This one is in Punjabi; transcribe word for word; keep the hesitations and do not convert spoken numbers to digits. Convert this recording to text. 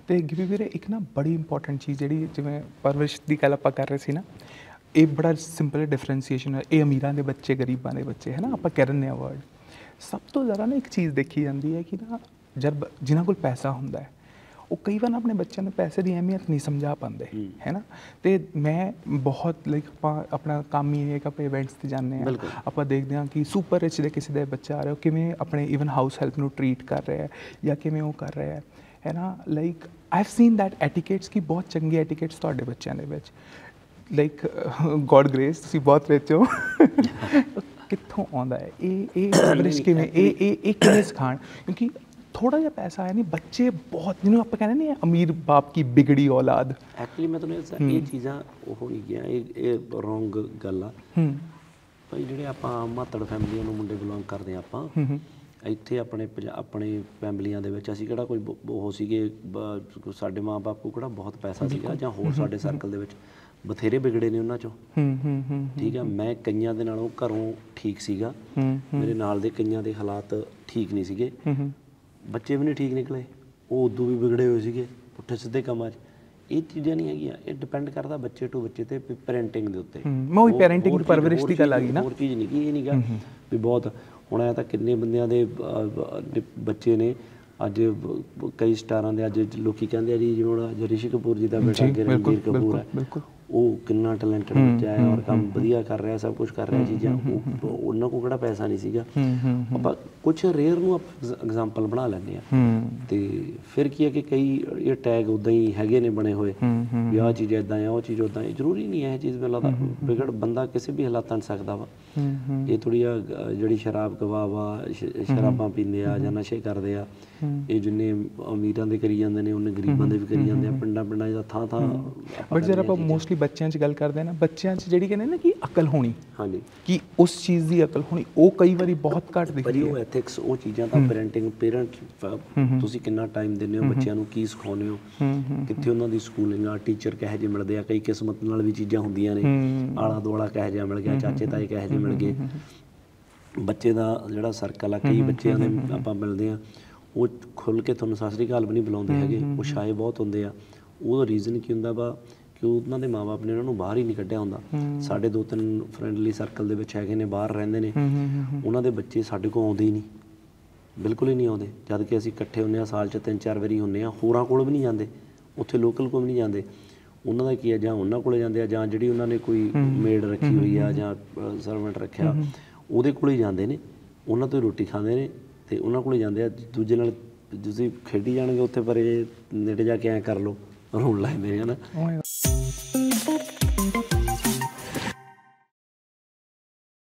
ਤੇ ਗਿੱਪੀ ਵੀਰੇ ਇੱਕ ਨਾ ਬੜੀ ਇੰਪੋਰਟੈਂਟ ਚੀਜ਼ ਜਿਹੜੀ ਜਿਵੇਂ ਪਰਵਰਿਸ਼ ਦੀ ਗੱਲ ਆਪਾਂ ਕਰ ਰਹੇ ਸੀ ਨਾ, ਇਹ ਬੜਾ ਸਿੰਪਲ ਡਿਫਰੈਂਸੀਏਸ਼ਨ ਹੈ, ਇਹ ਅਮੀਰਾਂ ਦੇ ਬੱਚੇ ਗਰੀਬਾਂ ਦੇ ਬੱਚੇ ਹੈ ਨਾ, ਆਪਾਂ ਕਹਿ ਦਿੰਦੇ ਹਾਂ ਵਰਡ। ਸਭ ਤੋਂ ਜ਼ਿਆਦਾ ਨਾ ਇੱਕ ਚੀਜ਼ ਦੇਖੀ ਜਾਂਦੀ ਹੈ ਕਿ ਨਾ ਜਦ ਜਿਨ੍ਹਾਂ ਕੋਲ ਪੈਸਾ ਹੁੰਦਾ ਹੈ ਉਹ ਕਈ ਵਾਰ ਨਾ ਆਪਣੇ ਬੱਚਿਆਂ ਨੂੰ ਪੈਸੇ ਦੀ ਅਹਿਮੀਅਤ ਨਹੀਂ ਸਮਝਾ ਪਾਉਂਦੇ ਹੈ ਨਾ। ਅਤੇ ਮੈਂ ਬਹੁਤ ਲਾਈਕ ਆਪਾਂ ਆਪਣਾ ਕੰਮ ਹੀ ਹੈ ਕਿ ਆਪਾਂ ਇਵੈਂਟਸ 'ਤੇ ਜਾਂਦੇ ਹਾਂ, ਆਪਾਂ ਦੇਖਦੇ ਹਾਂ ਕਿ ਸੁਪਰ ਰਿਚ ਦੇ ਕਿਸੇ ਦਾ ਬੱਚਾ ਆ ਰਿਹਾ, ਉਹ ਕਿਵੇਂ ਆਪਣੇ ਈਵਨ ਹਾਊਸ ਹੈਲਪ ਨੂੰ ਟਰੀਟ ਕਰ ਰਿਹਾ ਹੈ ਜਾਂ ਕਿਵੇਂ ਉਹ ਕਰ ਰਿਹਾ ਹੈ ਨਾ। Like I have seen that etiquettes ਕਿ ਬਹੁਤ ਚੰਗੇ ਐਟੀਕੇਟਸ ਤੁਹਾਡੇ ਬੱਚਿਆਂ ਦੇ ਵਿੱਚ, ਲਾਈਕ ਗੋਡ ਗ੍ਰੇਸ ਤੁਸੀਂ ਬਹੁਤ ਰਿਚ ਹੋ। ਕਿੱਥੋਂ ਆਉਂਦਾ ਹੈ ਇਹ ਇਹ ਪਰਵਰਿਸ਼ ਕਿਵੇਂ, ਇਹ ਇਹ ਇਹ ਕਿਵੇਂ ਸਿਖਾਉਣ? ਕਿਉਂਕਿ ਥੋੜਾ ਜਿਹਾ ਪੈਸਾ ਆਇਆ ਨਹੀਂ, ਬੱਚੇ ਬਹੁਤ, ਜਿਹਨੂੰ ਆਪਾਂ ਕਹਿੰਦੇ ਨਹੀਂ ਅਮੀਰ ਬਾਪ ਕੀ ਬਿਗੜੀ ਔਲਾਦ। ਐਕਚੁਅਲੀ ਮੈਂ ਤੁਹਾਨੂੰ ਇਹ ਚੀਜ਼ਾਂ ਉਹ ਨਹੀਂ ਗਿਆ, ਇਹ ਇਹ ਰੋਂਗ ਗੱਲ ਆ ਭਾਈ। ਜਿਹੜੇ ਆਪਾਂ ਮਾਤੜ ਫੈਮਲੀਆਂ ਨੂੰ ਮੁੰਡੇ ਬਿਲੋਂਗ ਕਰਦੇ ਹਾਂ ਆਪਾਂ, ਇੱਥੇ ਆਪਣੇ ਆਪਣੇ ਫੈਮਲੀਆਂ ਦੇ ਵਿੱਚ ਅਸੀਂ ਕਿਹੜਾ ਕੋਈ ਉਹ ਸੀਗੇ, ਸਾਡੇ ਮਾਂ ਬਾਪ ਕੋਲ ਕਿਹੜਾ ਬਹੁਤ ਪੈਸਾ ਸੀਗਾ, ਜਾਂ ਹੋਰ ਸਾਡੇ ਸਰਕਲ ਦੇ ਵਿੱਚ ਬਥੇਰੇ ਵਿਗੜੇ ਨੇ ਉਹਨਾਂ 'ਚੋਂ, ਠੀਕ ਆ। ਮੈਂ ਕਈਆਂ ਦੇ ਨਾਲੋਂ ਘਰੋਂ ਠੀਕ ਸੀਗਾ, ਮੇਰੇ ਨਾਲ ਦੇ ਕਈਆਂ ਦੇ ਹਾਲਾਤ ਠੀਕ ਨਹੀਂ ਸੀਗੇ, ਬੱਚੇ ਵੀ ਨਹੀਂ ਠੀਕ ਨਿਕਲੇ, ਉਹ ਉਦੋਂ ਵੀ ਵਿਗੜੇ ਹੋਏ ਸੀਗੇ ਪੁੱਠੇ ਸਿੱਧੇ ਕੰਮਾਂ 'ਚ। ਇਹ ਚੀਜ਼ਾਂ ਨਹੀਂ ਹੈਗੀਆਂ, ਇਹ ਡਿਪੈਂਡ ਕਰਦਾ ਬੱਚੇ ਟੂ ਬੱਚੇ 'ਤੇ ਪੈਰੈਂਟਿੰਗ ਦੇ ਉੱਤੇ। ਮੈਂ ਉਹੀ ਪੈਰੈਂਟਿੰਗ ਪਰਵਰਿਸ਼ ਦੀ ਗੱਲ ਆ ਗਈ ਨਾ, ਹੋਰ ਚੀਜ਼ ਨਹੀਂ ਗੀ। ਇਹ ਨਹੀਂ ਗਾ ਵੀ ਬਹੁਤ ਹੁਣ ਆਇਆ ਤਾਂ ਕਿੰਨੇ ਬੰਦਿਆਂ ਦੇ ਬੱਚੇ ਨੇ ਅੱਜ, ਕਈ ਸਟਾਰਾਂ ਦੇ ਅੱਜ ਲੋਕੀ ਕਹਿੰਦੇ ਆ ਜੀ, ਜਿਵੇਂ ਹੁਣ ਅੱਜ ਰਿਸ਼ੀ ਕਪੂਰ ਜੀ ਦਾ ਬੇਟਾ ਰਣਬੀਰ ਕਪੂਰ ਹੈ, ਉਹ ਕਿੰਨਾ ਟੈਲੈਂਟਡ ਬੱਚਾ ਹੈ ਔਰ ਕੰਮ ਵਧੀਆ ਕਰ ਰਿਹਾ, ਸਭ ਕੁਛ ਕਰ ਰਿਹਾ ਚੀਜ਼ਾਂ। ਉਹਨਾਂ ਕੋਲ ਕਿਹੜਾ ਪੈਸਾ ਨਹੀਂ ਸੀਗਾ। ਆਪਾਂ ਕੁਛ ਰੇਅਰ ਨੂੰ ਆਪਾਂ ਐਗਜ਼ਾਮਪਲ ਬਣਾ ਲੈਂਦੇ ਹਾਂ, ਅਤੇ ਫਿਰ ਕੀ ਹੈ ਕਿ ਕਈ ਇਹ ਟੈਗ ਉੱਦਾਂ ਹੀ ਹੈਗੇ ਨੇ ਬਣੇ ਹੋਏ ਵੀ ਆਹ ਚੀਜ਼ ਇੱਦਾਂ ਆ, ਉਹ ਚੀਜ਼ ਉੱਦਾਂ। ਜ਼ਰੂਰੀ ਨਹੀਂ ਹੈ ਇਹ ਚੀਜ਼, ਮੈਨੂੰ ਲੱਗਦਾ ਵਿਗੜ ਬੰਦਾ ਕਿਸੇ ਵੀ ਹਾਲਾਤਾਂ 'ਚ ਸਕਦਾ ਵਾ। ਇਹ ਥੋੜ੍ਹੀ ਆ ਜਿਹੜੀ ਸ਼ਰਾਬ ਕਬਾਬ ਆ, ਸ਼ਰਾਬਾਂ ਪੀਂਦੇ ਆ ਜਾਂ ਨਸ਼ੇ ਕਰਦੇ ਆ, ਇਹ ਜਿੰਨੇ ਅਮੀਰਾਂ ਦੇ ਕਰੀ ਜਾਂਦੇ ਨੇ ਉਹਨੇ ਗਰੀਬਾਂ ਦੇ ਵੀ ਕਰੀ ਜਾਂਦੇ ਆ, ਪਿੰਡਾਂ ਪਿੰਡਾਂ 'ਚ ਥਾਂ ਥਾਂ। ਬਟ ਜਦ ਆਪਾਂ ਮੋਸਟਲੀ ਬੱਚਿਆਂ 'ਚ ਗੱਲ ਕਰਦੇ ਹਾਂ ਨਾ, ਬੱਚਿਆਂ 'ਚ ਜਿਹੜੀ ਕਹਿੰਦੇ ਨਾ ਕਿ ਅਕਲ ਹੋਣੀ, ਹਾਂਜੀ, ਕਿ ਉਸ ਚੀਜ਼ ਦੀ ਅਕਲ ਹੋਣੀ, ਉਹ ਕਈ ਵਾਰੀ ਬਹੁਤ ਘੱਟ ਦਿਖਦੀ ਹੈ। ਉਹ ਐਥਿਕਸ, ਉਹ ਚੀਜ਼ਾਂ ਤਾਂ ਪੈਰੈਂਟਿੰਗ, ਪੇਰੈਂਟ ਤੁਸੀਂ ਕਿੰਨਾ ਟਾਈਮ ਦਿੰਦੇ ਹੋ ਬੱਚਿਆਂ ਨੂੰ, ਕੀ ਸਿਖਾਉਂਦੇ ਹੋ, ਕਿੱਥੇ ਉਹਨਾਂ ਦੀ ਸਕੂਲਿੰਗ ਆ, ਟੀਚਰ ਕਿਹੋ ਜਿਹੇ ਮਿਲਦੇ ਆ। ਕਈ ਕਿਸਮਤ ਨਾਲ ਵੀ ਚੀਜ਼ਾਂ ਹੁੰਦੀਆਂ ਨੇ, ਆਲਾ ਦੁਆਲਾ ਕਿਹੋ ਜਿਹਾ ਮਿਲ ਗਿਆ, ਚਾਚੇ ਤਾਏ ਕਿਹੋ ਜਿਹੇ ਮਿਲ ਗਏ, ਬੱਚੇ ਦਾ ਜਿਹੜਾ ਸਰਕਲ ਆ। ਕਈ ਬੱਚਿਆਂ ਦੇ ਆਪਾਂ ਮਿਲਦੇ ਹਾਂ, ਉਹ ਖੁੱਲ੍ਹ ਕੇ ਤੁਹਾਨੂੰ ਸਤਿ ਸ਼੍ਰੀ ਅਕਾਲ ਵੀ ਨਹੀਂ ਬੁਲਾਉਂਦੇ ਹੈਗੇ, ਉਹ ਸ਼ਾਏ ਬਹੁਤ ਹੁੰਦੇ ਆ। ਉਹਦਾ ਰੀਜ਼ਨ ਕੀ ਹੁੰਦਾ ਵਾ ਕਿ ਉਹਨਾਂ ਦੇ ਮਾਂ ਬਾਪ ਨੇ ਉਹਨਾਂ ਨੂੰ ਬਾਹਰ ਹੀ ਨਹੀਂ ਕੱਢਿਆ ਹੁੰਦਾ। ਸਾਡੇ ਦੋ ਤਿੰਨ ਫਰੈਂਡਲੀ ਸਰਕਲ ਦੇ ਵਿੱਚ ਹੈਗੇ ਨੇ, ਬਾਹਰ ਰਹਿੰਦੇ ਨੇ, ਉਹਨਾਂ ਦੇ ਬੱਚੇ ਸਾਡੇ ਕੋਲ ਆਉਂਦੇ ਹੀ ਨਹੀਂ, ਬਿਲਕੁਲ ਹੀ ਨਹੀਂ ਆਉਂਦੇ। ਜਦ ਕਿ ਅਸੀਂ ਇਕੱਠੇ ਹੁੰਦੇ ਹਾਂ, ਸਾਲ 'ਚ ਤਿੰਨ ਚਾਰ ਵਾਰੀ ਹੁੰਦੇ ਹਾਂ, ਹੋਰਾਂ ਕੋਲ ਵੀ ਨਹੀਂ ਜਾਂਦੇ, ਉੱਥੇ ਲੋਕਲ ਕੋਲ ਵੀ ਨਹੀਂ ਜਾਂਦੇ। ਉਹਨਾਂ ਦਾ ਕੀ ਆ, ਜਾਂ ਉਹਨਾਂ ਕੋਲ ਜਾਂਦੇ ਆ, ਜਾਂ ਜਿਹੜੀ ਉਹਨਾਂ ਨੇ ਕੋਈ ਮੇਡ ਰੱਖੀ ਹੋਈ ਆ ਜਾਂ ਸਰਵੈਂਟ ਰੱਖਿਆ, ਉਹਦੇ ਕੋਲ ਹੀ ਜਾਂਦੇ ਨੇ, ਉਹਨਾਂ ਤੋਂ ਹੀ ਰੋਟੀ ਖਾਂਦੇ ਨੇ ਅਤੇ ਉਹਨਾਂ ਕੋਲ ਹੀ ਜਾਂਦੇ ਆ। ਦੂਜੇ ਨਾਲ ਤੁਸੀਂ ਖੇਡੀ ਜਾਣਗੇ ਉੱਥੇ, ਪਰ ਇਹ ਨੇੜੇ ਜਾ ਕੇ ਐਂ ਕਰ ਲਓ, ਰੋਣ ਲੱਗ ਜਾਂਦੇ ਹੈ ਨਾ।